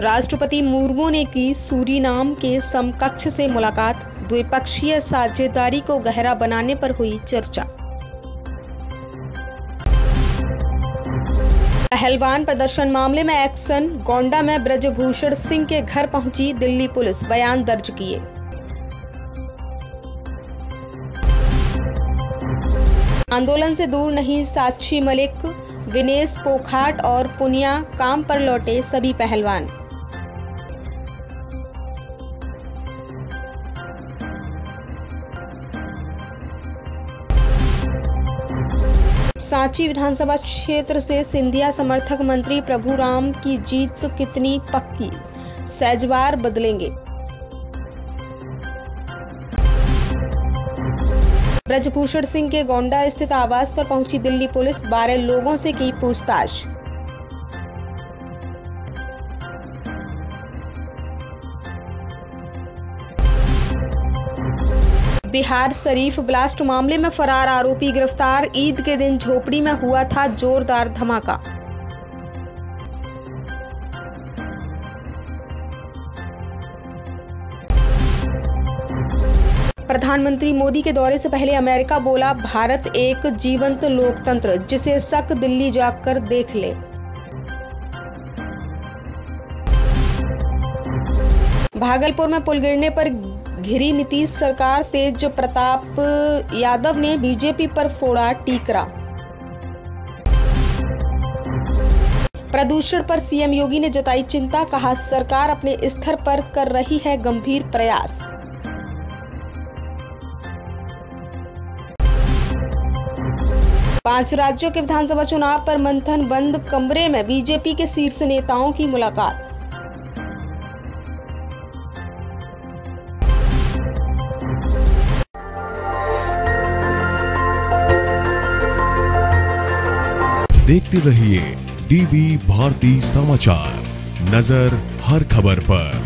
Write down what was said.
राष्ट्रपति मुर्मू ने की सूरीनाम के समकक्ष से मुलाकात। द्विपक्षीय साझेदारी को गहरा बनाने पर हुई चर्चा। पहलवान प्रदर्शन मामले में एक्शन। गोंडा में ब्रजभूषण सिंह के घर पहुंची दिल्ली पुलिस, बयान दर्ज किए। आंदोलन से दूर नहीं साक्षी मलिक, विनेश फोगाट और पुनिया, काम पर लौटे सभी पहलवान। सांची विधानसभा क्षेत्र से सिंधिया समर्थक मंत्री प्रभुराम की जीत कितनी पक्की, सहजवार बदलेंगे। ब्रजभूषण सिंह के गोंडा स्थित आवास पर पहुंची दिल्ली पुलिस, 12 लोगों से की पूछताछ। बिहार शरीफ ब्लास्ट मामले में फरार आरोपी गिरफ्तार। ईद के दिन झोपड़ी में हुआ था जोरदार धमाका। प्रधानमंत्री मोदी के दौरे से पहले अमेरिका बोला, भारत एक जीवंत लोकतंत्र, जिसे शक दिल्ली जाकर देख ले। भागलपुर में पुल गिरने पर घिरी नीतीश सरकार, तेज प्रताप यादव ने बीजेपी पर फोड़ा टीकरा। प्रदूषण पर सीएम योगी ने जताई चिंता, कहा सरकार अपने स्तर पर कर रही है गंभीर प्रयास। पांच राज्यों के विधानसभा चुनाव पर मंथन, बंद कमरे में बीजेपी के शीर्ष नेताओं की मुलाकात। देखते रहिए डीबी भारती समाचार, नजर हर खबर पर।